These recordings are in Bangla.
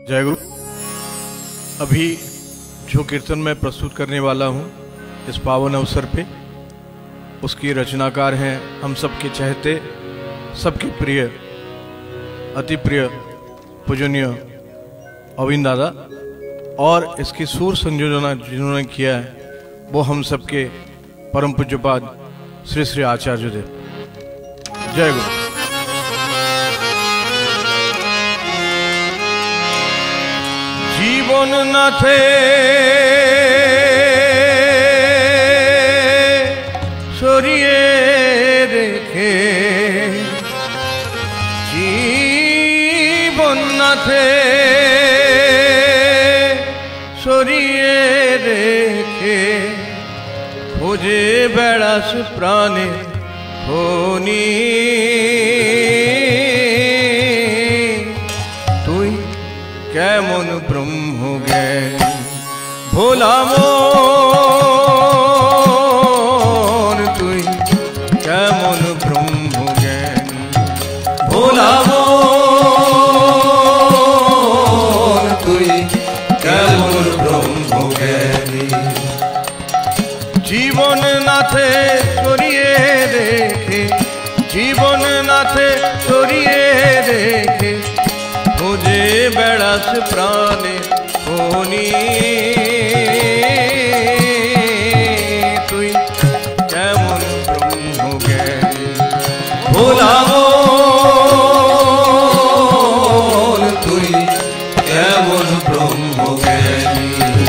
जय गुरु। अभी जो कीर्तन मैं प्रस्तुत करने वाला हूँ इस पावन अवसर पे, उसकी रचनाकार हैं हम सबके चहते, सबके प्रिय, अति प्रिय पूजनीय अविंद दादा, और इसकी सुर संयोजना जिन्होंने किया है वो हम सबके परम पूज्यपाद श्री श्री आचार्य देव। जय गुरु। জীবন নাথে সরিয়ে রেখে, জীবন নাথে সরিয়ে রেখে, খোঁজে বেড়াস প্রাণে খনি, কেমন ব্রহ্ম জ্ঞান ভোলা মন, তুই কেমন ব্রহ্ম জ্ঞান ভোলা মন, তুই কেমন ব্রহ্ম জ্ঞানী। জীবন নাথে সরিয়ে রেখে, জীবন নাথে সরিয়ে রেখে, খোঁজে বেড়াস প্রাণে খনি, তুই কেমন ব্রহ্ম জ্ঞানী ভোলা মন, তুই কেমন ব্রহ্ম জ্ঞানী।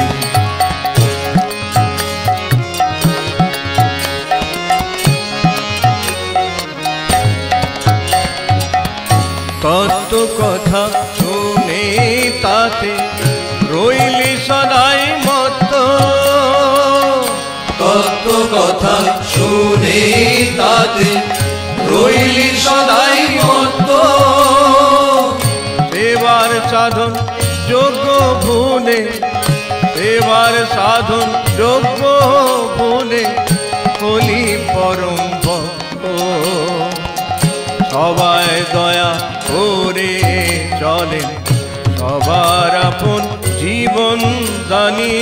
তত্ত্ব কথা শুনে তাতে রইলি সদাই মত, তত্ত্ব কথা শুনে তাতে রইলি সদাই মত, সেবার সাধন যোগ্য ভুলে, সেবার সাধন যোগ্য ভুলে, হলি পরম ভক্ত, সবাই দয়া করে চলেন, সবার আপন জীবন দানি,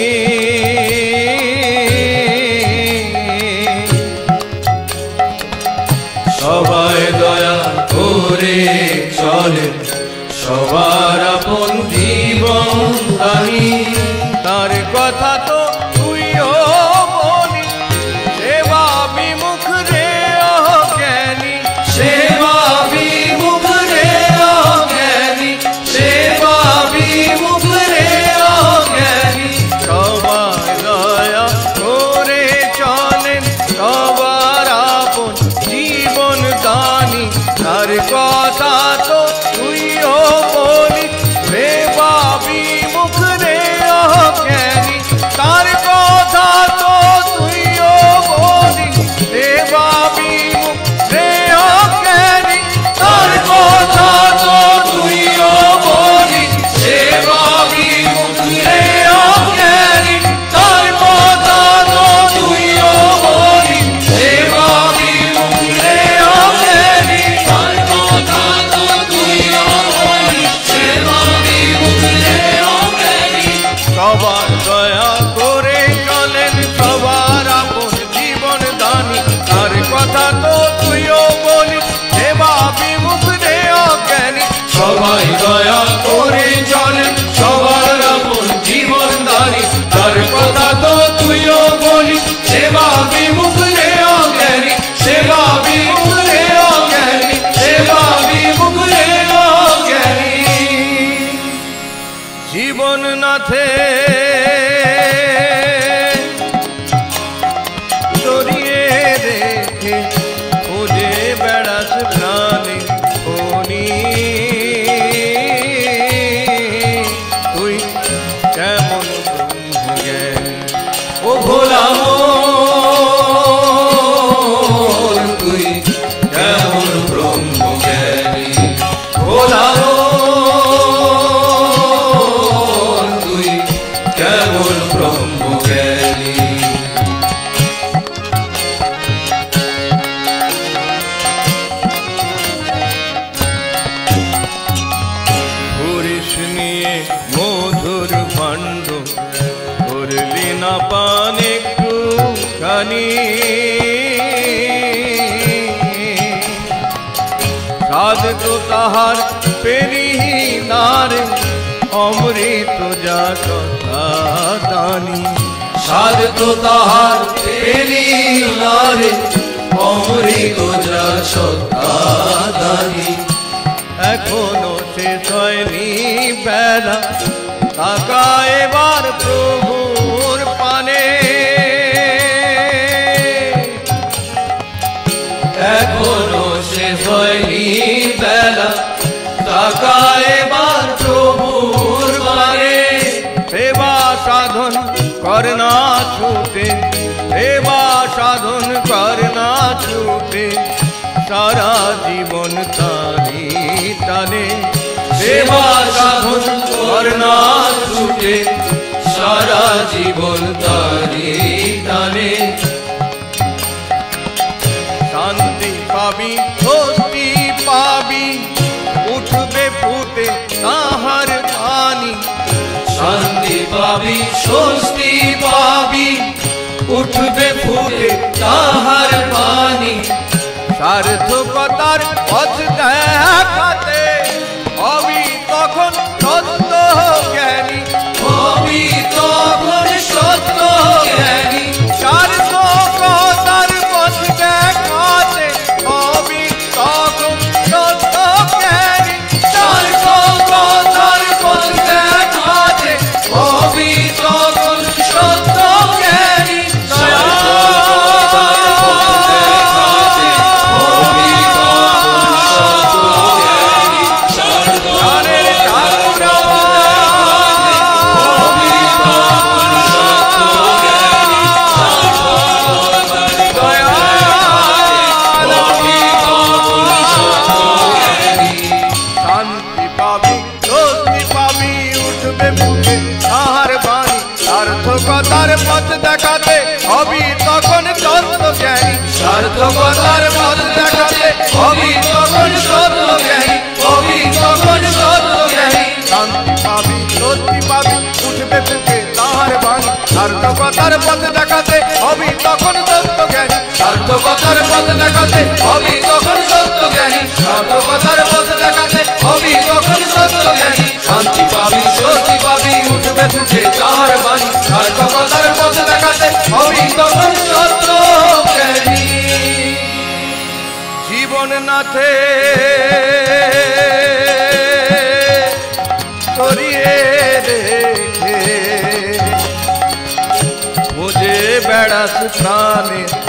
সবাই দয়া করে চলেন, সবার আপন জীবন দানি। তার কথা তো তুইও বলি, সেবা বিমুখ রে অজ্ঞানী, সেবা বিমুখ রে অজ্ঞানী, সেবা বিমুখ রে অজ্ঞানী, সবার দয়া করে চলেন, সবার আপন জীবন দানি। তার কথা তো তুইও বলি, সেবা বিমুখ রে অজ্ঞানী, তার কথা তো তুইও বলি, সেবা বিমুখ রে অজ্ঞানী, তার কথা তো তুইও বলি, সেবা বিমুখ রে অজ্ঞানী, তার কথা তো তুইও বলি, সেবা বিমুখ রে অজ্ঞানী, তার কথা তো তুইও বলি, সেবা বিমুখ রে অজ্ঞানী। সবার দয়া করে চলেন, সবার আপন জীবন দানি, তার কথা তো তুইও বলি, সেবা বিমুখ রে অজ্ঞানী। সবাই দয়া করে চলেন, সবার আপন জীবন দানি, তার কথা তো তুইও বলি, সেবা বিমুখ রে অজ্ঞানী, সেবা বিমুখ রে অজ্ঞানী, সেবা বিমুখ রে অজ্ঞানী। জীবন নাথে সরিয়ে রেখে, খোঁজে বেড়াস প্রাণে খনি, তুই কেমন ব্রহ্ম জ্ঞানী ও ভোলা মন, তুই কেমন ব্রহ্ম জ্ঞানী ভোলা মন, তুই তাহার পেরি নারে অমৃত যা কথা দানি সাধ তো তাহার পেরি নারে অমৃত যা কথা দানি এখনো শেষ হয়নি বেলা তাকা এবার প্রভুর পানে এখনো শেষ হয়নি বেলা তাকা এবার প্রভুর পানে সেবা সাধন করনা ছুটে সেবা সাধন করনা ছুটে সারা জীবন তারি টানে সেবা সাধন করনা ছুটে সারা জীবন তারি টানে শান্তি পাবি স্বস্তি পাবি উঠবে ফুটে তাহার বাণী শান্তি পাবি স্বস্তি পাবি উঠবে ফুটে তাহার বাণী সার্থকতার পথ দেখাতে হবি তখন সত্য জ্ঞানী হবি তখন সত্য জ্ঞানী সার্থকতার পথ দেখাতে হবি তখন সত্য জ্ঞানী সার্থকতার পথ দেখাতে হবি তখন সত্য জ্ঞানী সার্থকতার পথ দেখাতে হবি তখন সত্য জ্ঞানী সার্থকতার পথ দেখাতে হবি তখন সত্য জ্ঞানী হবি তখন সত্য জ্ঞানী শান্তি পাবি স্বস্তি পাবি উঠবে বুকে তাহার বাণী সার্থকতার পথ দেখাতে হবি তখন সত্য জ্ঞানী সার্থকতার পথ দেখাতে হবি তখন সত্য জ্ঞানী সার্থকতার পথ দেখাতে হবি তখন সত্য জ্ঞানী শান্তি পাবি স্বস্তি পাবি উঠবে বুকে তাহার বাণী সার্থকতার পথ দেখাতে হবি তখন সত্য জ্ঞানী জীবন নাথে সরিয়ে রেখে খুঁজে বেড়াস প্রাণে